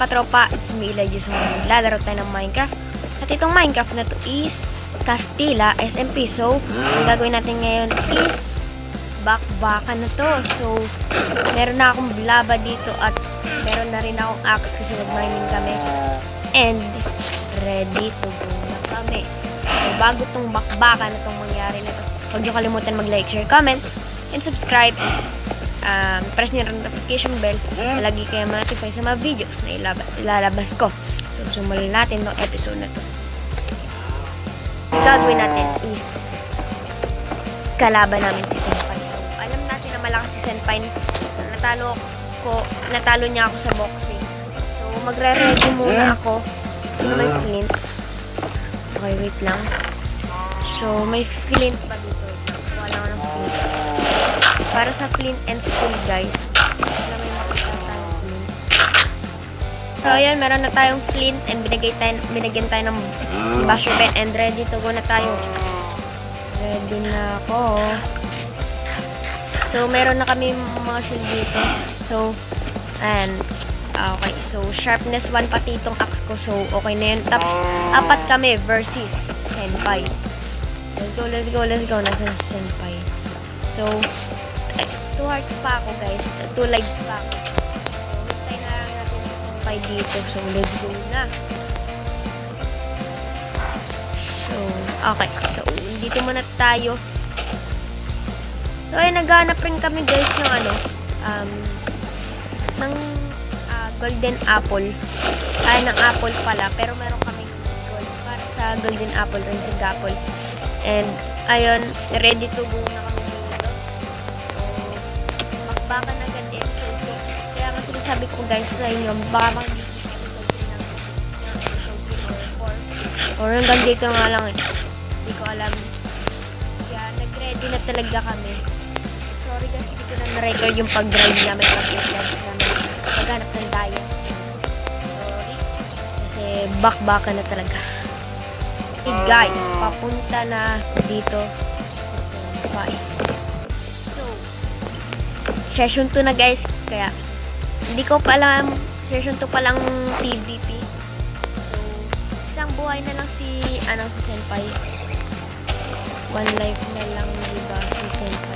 katropa, it's me, Elijah. So, lalaro tayo ng Minecraft. At itong Minecraft na to is Castilla SMP. So, ang gagawin natin ngayon is bakbakan na to. So, meron na akong lava dito at meron na rin akong axe kasi nag-mining kami. And, ready to go na kami. So, bago tong bakbakan na tong mangyari na to, huwag nyo kalimutan mag-like, share, comment, and subscribe. Press nyo yung notification bell na lagi kayo ma-notify sa mga videos na ilalabas ko. So, sumulan natin ng episode na to. Ang gagawin natin is kalaban namin si Senpai. So, alam natin na malakas si Senpai. Natalo niya ako sa boxing. So, magre-ready muna ako. Sino may flint? Okay, wait lang. So, may flint pa dito. Wala ko ng flint. Para sa flint and steel, guys. Wala may makita tayong flint. So, ayan, meron na tayong flint and binigyan tayo ng basher pen and ready to go na tayo. Ready na ako. So, meron na kami mga shield dito. So, and okay. So, sharpness 1 pati itong axe ko. So, okay na yun. Tapos, 4 kami versus Senpai. Let's go. Nasaan si Senpai? So, 2 hearts pa ako, guys. 2 lives pa ako. So, hintay na lang natin si Senpai dito. So, let's go na. So, okay. So, dito muna tayo. So, ay, naghanap rin kami, guys, ng ng golden apple. Ay, ng apple pala. Pero meron kami gold para sa golden apple rin sa gapple. And, ayun, ready to go na kami dito. So, makbakan agad episode 2. Kaya nga sinasabi ko, guys, sa inyo, baka mag-isip episode 3 ng episode 3 or 4. Or hanggang dito nga lang eh. Hindi ko alam. Kaya, nag-ready na talaga kami. Sorry guys, hindi ko na na-record yung pag-drive namin paghanap ng diet. Sorry. Kasi bakbakan na talaga. Okay guys, papunta na dito sa Senpai. So, session 2 na guys. Kaya, hindi ko pa alam, session 2 pa lang PvP. So, isang buhay na lang si Senpai. 1 life na lang, diba, si Senpai.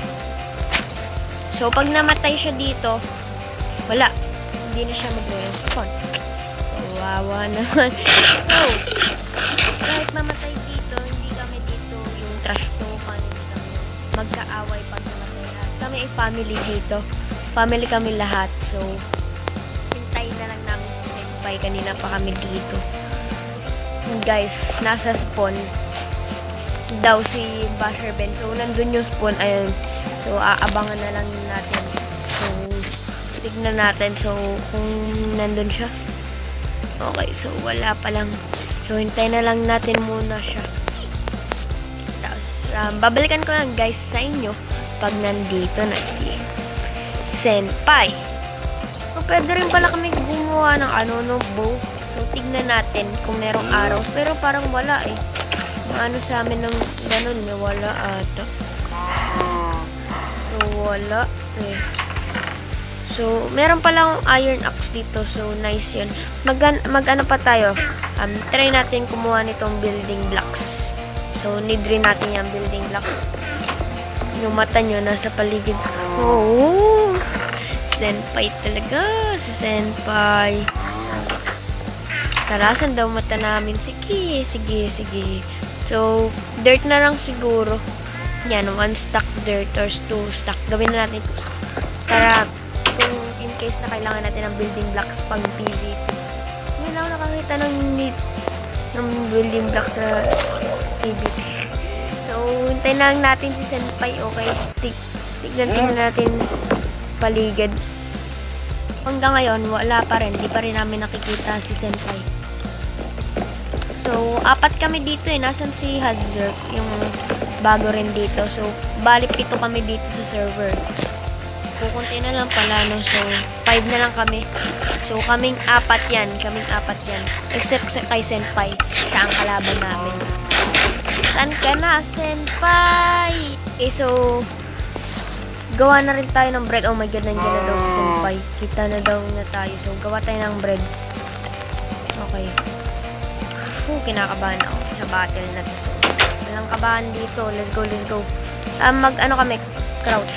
So, pag namatay siya dito, wala. Hindi na siya mag-respawn. So, wawa naman. So, kahit mamatay dito, hindi kami dito yung trash talkan. Hindi kami magkaaway pag namatay lahat. Kami ay family dito. Family kami lahat. So, hintayin na lang namin si Senpai. Kanina pa kami dito. And guys, nasa spawn daw si Basher Ben. So, nandun yung spawn. Ayun. So, aabangan na lang natin. So, tignan natin. So, kung nandun siya. Okay. So, wala pa lang. So, hintay na lang natin muna siya. Tapos, babalikan ko lang guys sa inyo pag nandito na si Senpai. So, pwede rin pala kami gumawa ng bow. So, tignan natin kung merong arrows. Pero parang wala eh. Sa amin ng ganun, wala ata. So, wala eh. So, meron palang iron axe dito. So, nice yun. Mag-ano pa tayo? Try natin kumuha nitong building blocks. So, need rin natin yung building blocks. Yung mata nyo nasa paligid. Oh! Senpai talaga. Si Senpai. Tarasan daw mata namin. Sige. So, dirt na lang siguro. Yan, 1 stack dirt or 2 stack. Gawin na natin 2 stack. Para, kung in case na kailangan natin ng building blocks pag PvP. Ngayon lang nakakita ng building blocks sa PvP. So, hintayin lang natin si Senpai. Okay, tignan natin paligid. Hanggang ngayon, wala pa rin. Di pa rin namin nakikita si Senpai. So, 4 kami dito eh. Nasaan si Hazard? Yung bago rin dito. So, bali 7 kami dito sa server. Kukunti na lang pala, no? So, 5 na lang kami. So, kaming 4 yan. Except kay Senpai. Siya ang kalaban namin. Saan ka na, Senpai? Okay, so, gawa na rin tayo ng bread. Oh my god, nandiyan na daw si Senpai. Kita na daw na tayo. So, gawa tayo ng bread. Okay. Kinakabahan ako sa battle na to. Walang kabahan dito. Let's go, let's go. Mag-ano kami? Crouch.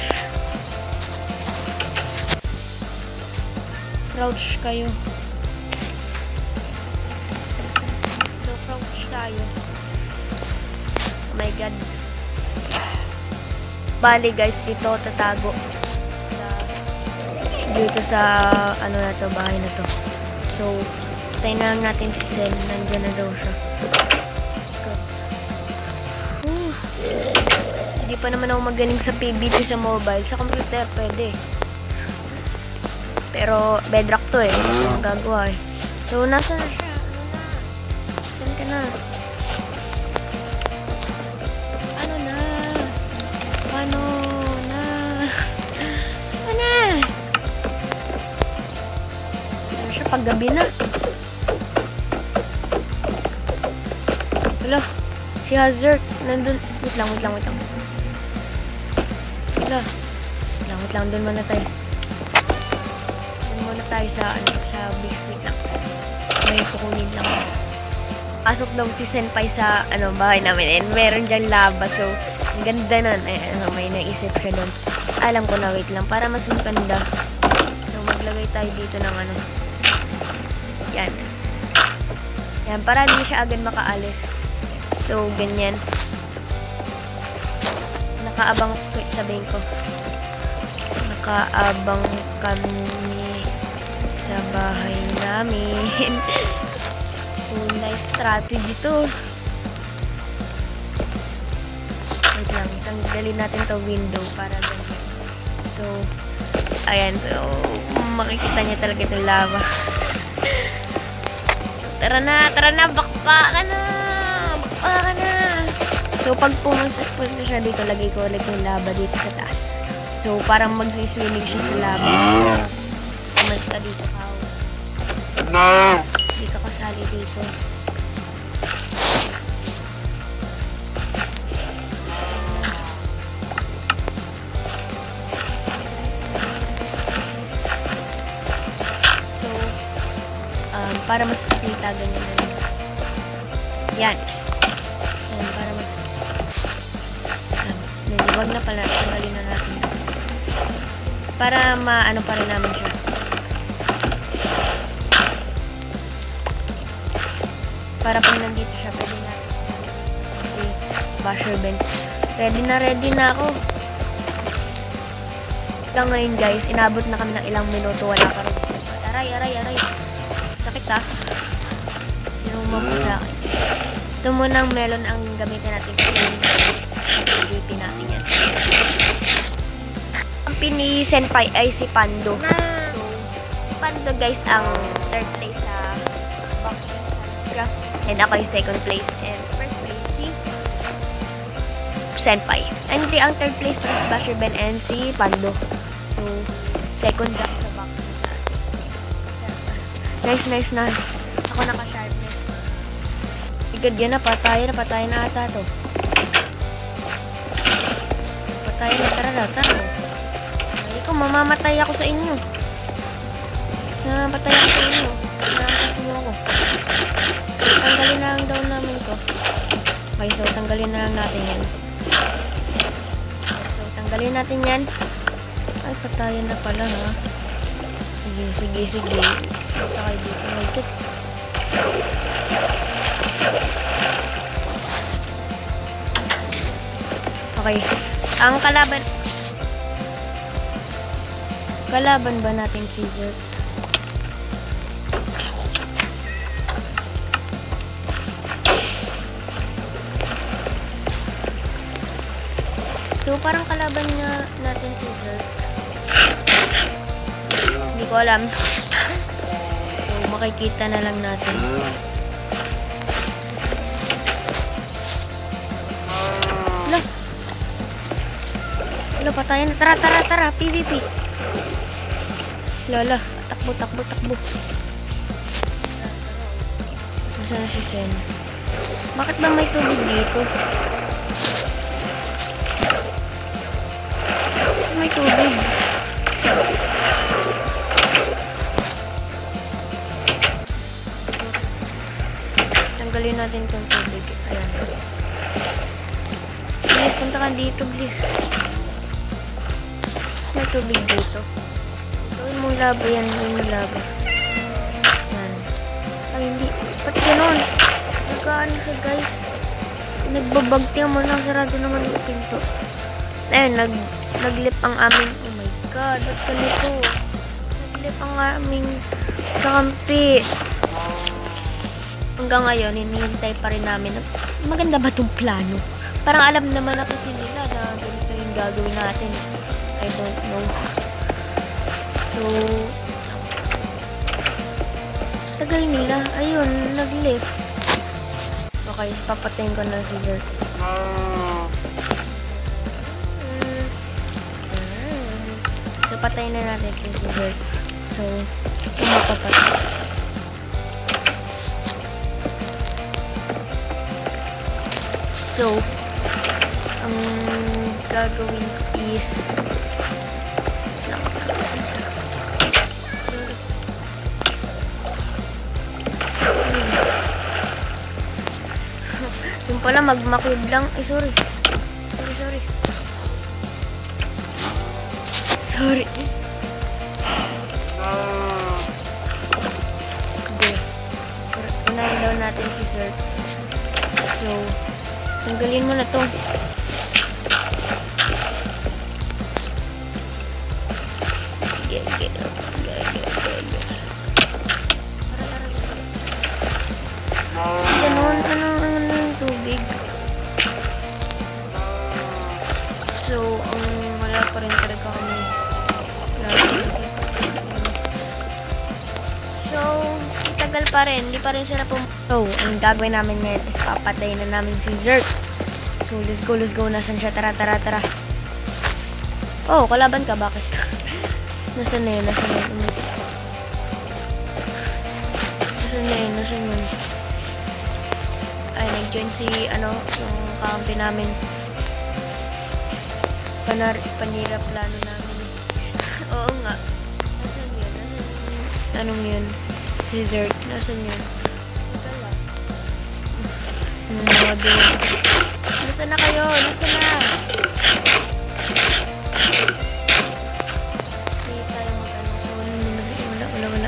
Crouch kayo. So, crouch tayo. Oh my god. Bali guys, dito tatago. Dito sa, ano na to, bahay na to. So, tayo na lang natin si Sen. Nandiyan na daw siya. Hindi pa naman ako magaling sa PvP sa mobile. Sa computer, pwede. Pero, bedrock to eh. Hindi ko magagawa eh. So, nasa na siya? Ano na? Saan ka na? Ano na? Ano na? Ano na? Ano siya? Paggabi na. Wala. Si Hazard. Nandun. Wait lang. Wala. Wait lang. Doon muna tayo. Tayo sa big street lang. May kukunin lang. Pasok daw si Senpai sa bahay namin and meron dyan lava. So, ang ganda nun. May naisip siya doon. Alam ko na, wait lang. Para mas maganda. So, maglagay tayo dito ng Yan. Yan, para hindi siya agad makaalis. So, ganyan. Nakaabang, wait, sabihin ko. Nakaabang kami sa bahay namin. So, nice strategy to. Wait lang, tanggalin natin to window para ganyan. So, ayan. So, makikita niya talaga itong lava. Tara na, bakpa ka na. So, pag pumasok siya dito, lagay ko ulit yung lava dito sa taas. So, parang magsiswimming siya sa lava. Umalis ka dito, Kao. No! Hindi ka kasali dito. So, para mas kita ganyan na. Yan. Yan, para mas wag na pala, tanggalin na natin. Para maano pa rin namin siya. Para pag nandito siya, pwede natin si Basher Ben. Ready na ako. Hanggang ngayon guys, inabot na kami ng ilang minuto, wala pa rin. Aray. Sakit ha. Sinumang ko sa akin. Ito munang melon ang gamitin natin kasi PvP natin yan. Ang ni Senpai ay si Pando. So, si Pando guys ang third place sa boxing sa Minecraft. And ako yung second place. And first place si Senpai. And ang third place is Basher Ben and si Pando. So, second lang sa boxing natin. Nice. Ako naka-sharpness. Igad yan na, patay na ata to. Patay na, tara. Ay ko, mamamatay ako sa inyo. Namapatay ako sa inyo. Nakakas nyo ako. Tanggalin na lang daw namin to. Okay, so tanggalin na lang natin yan. So, tanggalin natin yan. Ay, patayan na pala ha. Sige. Punta kayo dito. Magkit. Okay. Ang kalaban ba natin si Zerk? So, parang kalaban natin si Zerk. Hindi ko alam. So, makikita na lang natin. Wala, patayan na. Tara. PvP. Lala. Takbo. Nasaan na si Sen? Bakit ba may tubig dito? May tubig. tanggalin natin itong tubig. Ayan. Please, punta ka dito, please. May tubig dito. Gawin mong labo yan. Gawin mong labo. Ayan. Ay, hindi. Ba't ganon? Nagkaan ka, guys. Nagbabagtiyan mo lang. Sarado naman yung pinto. Ayun, naglip ang aming... Oh my god, ba't ganito? Naglip ang aming kakampi. Hanggang ngayon, hinihintay pa rin namin. Maganda ba itong plano? Parang alam naman na kasi nila na ganito yung gagawin natin. I don't know. So, tagal nila. Ayun, nag-lift. Okay, papatayin ko na si Zert. So, patayin na natin si Zert. So, mapapatay. So, ang gagawin ko is yung pala magmakwib lang. Ay, sorry. Sorry. Okay. Unahin daw natin si Sir. So, tanggalin mo na to. Ganon, ano yung tubig. So, wala pa rin talaga kami. So, itagal pa rin. Hindi pa rin sila So, ang gagawin namin ngayon is papatayin na namin si Zert. So, let's go. Nasaan siya? Tara. Oh, kalaban ka. Bakit? Nasaan na yun? Ay, nag-join si, yung kakampi namin. Panira plano namin. Oo nga. Nasaan yun? Anong yun? Si Zert. Nasaan yun? Nasaan na kayo? Nasaan na? Hindi tayo wala.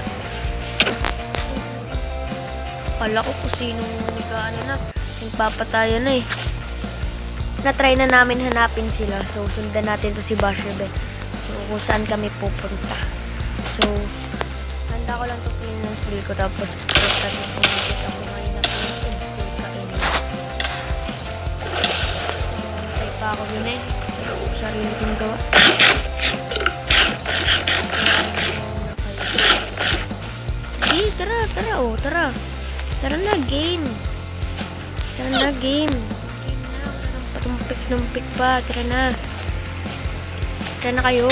Kala ko kung sinong nagpapatayan na eh. Na-try na namin hanapin sila. So, sundan natin to si Basherben. So, kung saan kami pupunta. So, handa ko lang to clean ng skill ko. Tapos, pupunta nyo kung nakita ko ngayon na ako yun eh. Sarili kong gawa. Hey, tara. Tara na, game. Game na. Patumpik pa. Tara na kayo.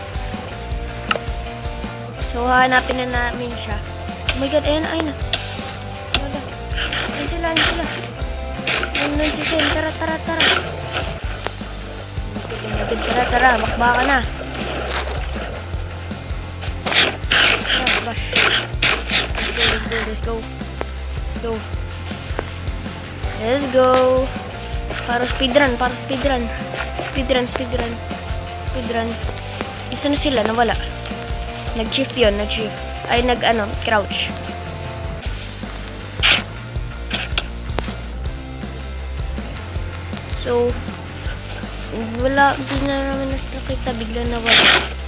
So, hanapin na namin siya. Oh my god, ayun na. Wala. Ayun sila. Ayun si Sen. Tara. Tara, bakba ka na. Bash. Let's go. Para speedrun. Isa na sila, nawala. Nag-shift yun. Ay, crouch. So, wala, hindi na namin nakita, bigla na wala.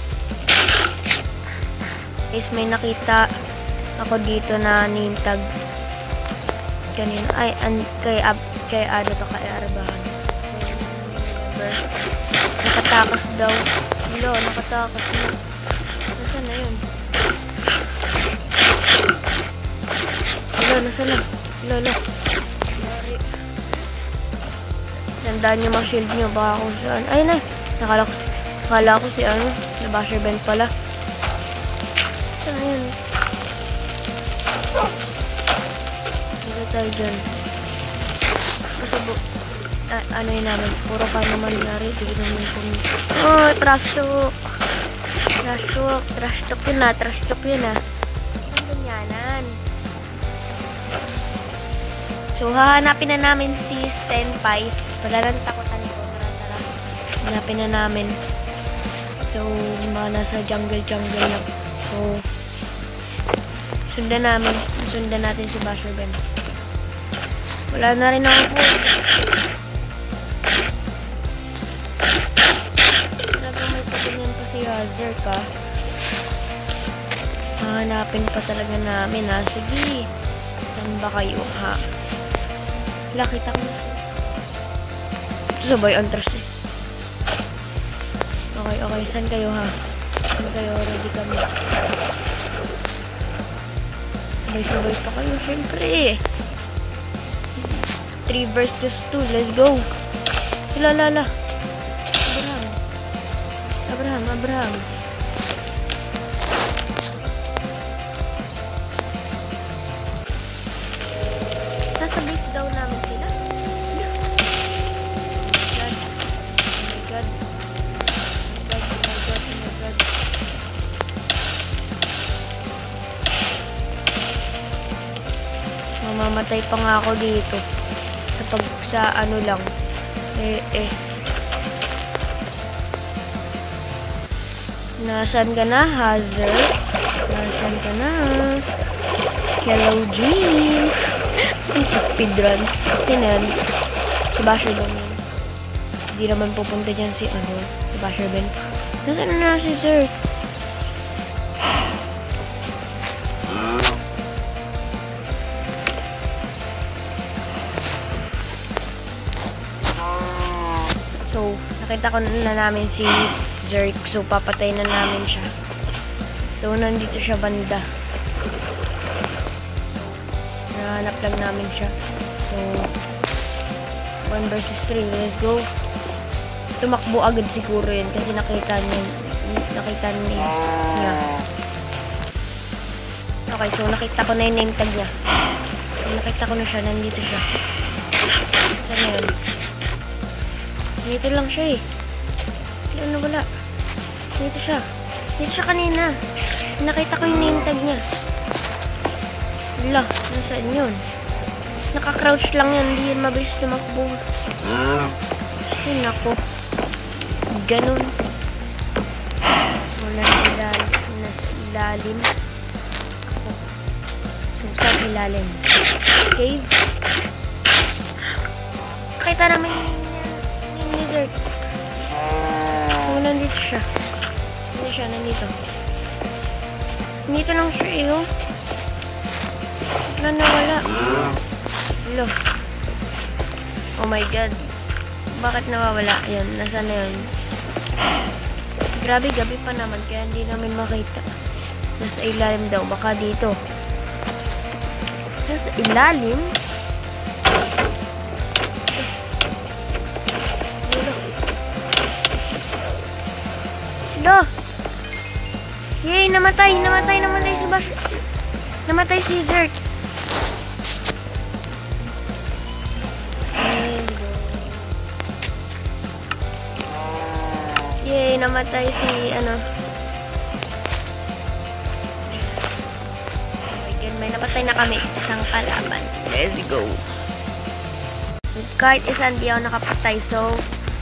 Guys, may nakita ako dito na name tag kanina. Ay, kay Arbahan. Nakatakas daw. Nakatakas na. Nasaan na yun? Nasaan na? Lolo. Tandaan nyo mga shield nyo. Baka kung saan. Ayun na. Nakala ko si na Basherben pala. Saan na yun? Dito tayo dyan. Kasi yun namin. Puro ka naman nari. Tigil naman kung... Oh, trash talk yun ah. Ang ganyanan. So, hahanapin na namin si Senpai. Wala lang takutan ko. Tara. Hanapin na namin. So, mga nasa jungle lang. So, sundan natin si Basher Ben. Wala na rin ako po. Talagang may patingin pa si Hazard ka. Hahanapin pa talaga namin ha. Sige. Saan ba kayo ha? Lakita ko na. Sabay antras eh. Okay. Saan kayo ha? Saan kayo? Ready kami. Sabay pa kayo. Siyempre. 3 versus 2. Let's go. Lala. Abraham. Nasa base daw namin sila. Oh my God. Mamamatay pa nga ako dito. Sa ano lang. Nasaan ka na, Hazard? Nasaan ka na? Hello, Jean. Speedrun. Yan. Si Basher Ben. Hindi naman pupunta dyan si Basher Ben. Nasaan na si Sir? So, nakita ko na namin si Zerk. So, papatay na namin siya. So, nandito siya banda. Nahanap lang namin siya. So, 1 versus 3. Let's go. Tumakbo agad siguro yun kasi nakita niya. Okay, so nakita ko na yung name tag niya. So, nakita ko na siya. Nandito siya. Saan na yun? Dito lang siya eh. Ano wala? Dito siya. Dito siya kanina. Nakita ko yung name tag niya. Wala. Nasaan yun? Naka-crouch lang yun. Hindi yun mabilis tumakbo. Ay, nako. Ganun. Wala nasa ilalim. Ako. Saan ilalim? Cave. Nakita naman yung lizard. So, nandito siya. Nandito. Nandito lang siya eh, oh. Nawala. Hello. Oh my God. Bakit nawawala? Ayan, nasaan na yun? Grabe, gabi pa naman. Kaya hindi namin makita. Nasa ilalim daw. Baka dito. Nasa ilalim? Hello. Yay, namatay si Bash. Namatay si Zerk. Yay, namatay si ano. Oh my God, may napatay na kami. Isang kalaban. Let's go. Kahit isa hindi ako nakapatay. So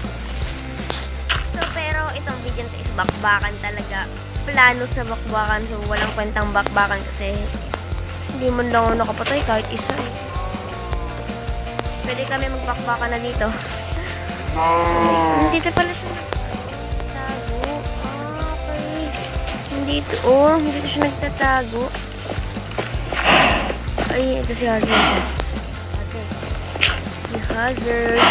pero itong video na is bakbakan talaga. Plano sa bakbakan. So walang kwentang bakbakan kasi hindi mo lang ako nakapatay kahit isa eh. Pwede kami magbakbakan na dito. Dito pala siya nagtatago. Okay. Dito siya nagtatago. Ay, ito si Hazard. Si Hazard.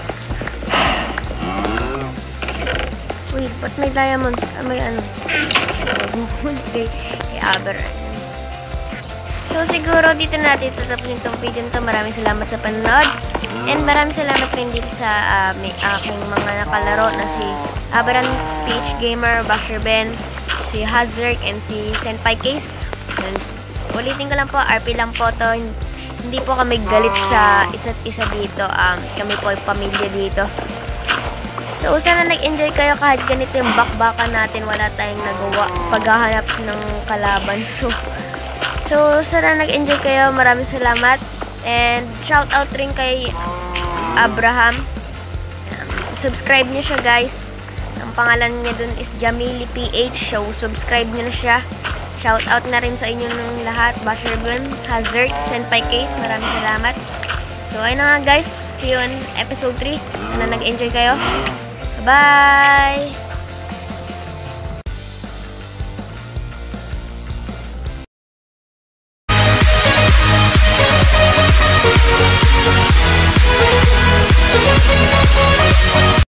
Wait, ba't may diamonds? May ano? kay Aberrant. So, siguro dito natin tatapusin itong video nito. Maraming salamat sa panonood. And maraming salamat rin dito sa aking mga nakalaro na si Aberrant, Peach Gamer, Basher Ben, si Hazard, and si Senpai Case. And ulitin ko lang po, RP lang po to. Hindi po kami galit sa isa't isa dito. Kami po ay pamilya dito. So, sana nag-enjoy kayo kahit ganito yung bakbakan natin. Wala tayong nagawa paghahanap ng kalaban. So sana nag-enjoy kayo. Maraming salamat. And shout out rin kay Abraham. Subscribe niyo siya, guys. Ang pangalan niya dun is Jamili PH. So, subscribe niyo na siya. Shout out na rin sa inyo ng lahat. Basherburn, Hazard, Senpai Case. Maraming salamat. So, ayun na nga, guys. See you on episode 3. Sana nag-enjoy kayo. Bye!